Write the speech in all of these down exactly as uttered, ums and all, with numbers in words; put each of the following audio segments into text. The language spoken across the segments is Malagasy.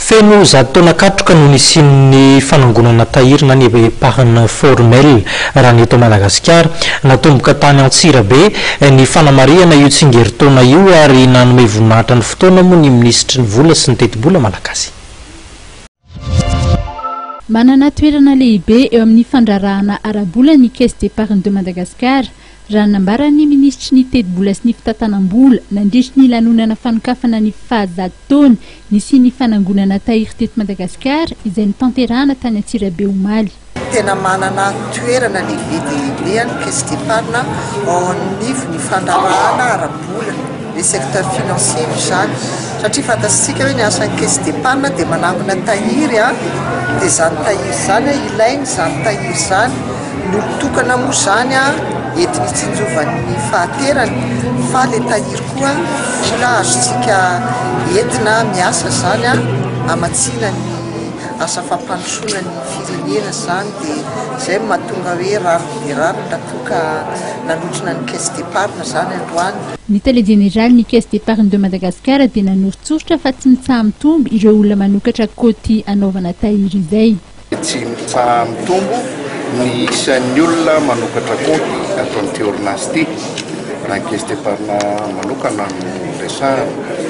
Feno zato taona katroka no nisian'ny fanangonana tahirina ny pahana formel raha ny eto Madagasikara natomboka tany Antsirabe ny fanamariana io tsingeritaona io ary nanome voninahitra ny fotoana moa ny ministry ny vola sy ny teti-bola malagasy. Manana toerana lehibe eo amin'ny fandrarahana ara-bola ny Caisse d'Épargne de Madagascar raha nambaran'ny ministry ny teti-bola sy ny fitantanam-bola nandritra ny lanonana fanokafana ny fahazato taona nisy ny fanangonana tahiry teto Madagasikara izay nitanterahana tany Antsirabe omaly. Tena manana toerana lehibe dia lehibe ny Caisse d'Épargne ao anivon'ny fandrarahana ara-bola le secteur financier izany satria fantatsika hoe ny asan'ny Caisse d'Épargne dia manangona tahiry a dia izany tahiry izany ilainy izany tahiry izany notokana moa izany a entiny tsinjovan'ny fahaterany fa le tahiry koa vola azontsika entina miasa izany a amatsina ny asa fampandrosoana ny firenena izany dia izay mahatonga hoe raro dia raro ndatoka nanotrona ny Caisse d'Épargne izany androany. Ny télé général ny Caisse d'Épargne de Madagascar dia nanoro-tsoritra fa tsy mitsaha mitombo ireo olona manokatra kôty anaovana tahiry izay. Tsy mitsaha mitombo ny isan'ny olona manokatra kôty ato amin'ity orinasy ity na Caisse d'Épargne manokana no resahana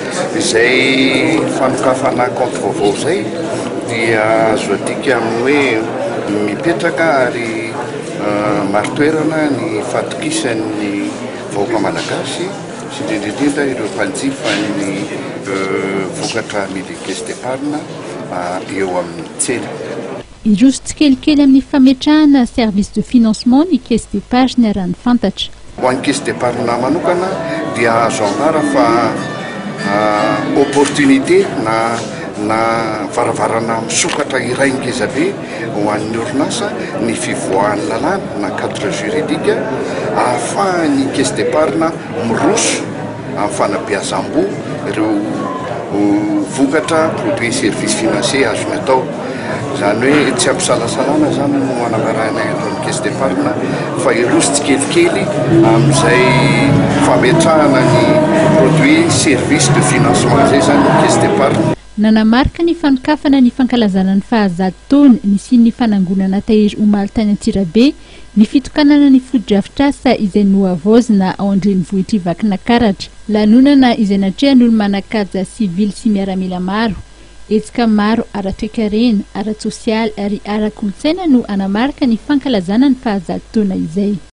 izay fanokafana compte vaovao izay dia azo adika amin'ny hoe mipetraka ary maro toerana ny fatokisan'ny vahoaka malagasy sy indrindrindrindra ireo mpanjifa ny vokatra amidy Caisse d'Épargne eo amin'ny tsena. Iroso tsikelikely amin'ny fametrahana service de financement ny Caisse d'Épargne raha ny fantatra. Ho an'ny Caisse d'Épargne manokana dia azo ambara fa opportunité na na varavarana misokatra iray ngezabe ho an'ny orinasa ny fivoahan'ny lalàna na cadre juridique ahafahan'ny Caisse d'Épargne miroso amin'ny fanabeazam-bo ireo vokatra produit service financier azony atao. Izany hoe tsy ampisalasalana izany no anambarana eto amin'ny Caisse d'Épargne fa iroso tsikelikely amin'izay fametrahana ny produit service de financement izay izany ny Caisse d'Épargne. Nanamarika ny fanokafana ny fankalazana ny fahazato taona nisy ny fanangonana tahiry omaly tany Antsirabe ny fitokanana ny foto-drafitr'asa izay noavoazina ao an-drenivohitra Vakina Karatra. Lanonana izay natrehan'olo manan-kaja sivily sy miaramila maro. Hetsika maro ara-toekarena, ara-tsosialy ary ara-kolontsaina no anamarika ny fankalazana ny fahazato taona izay.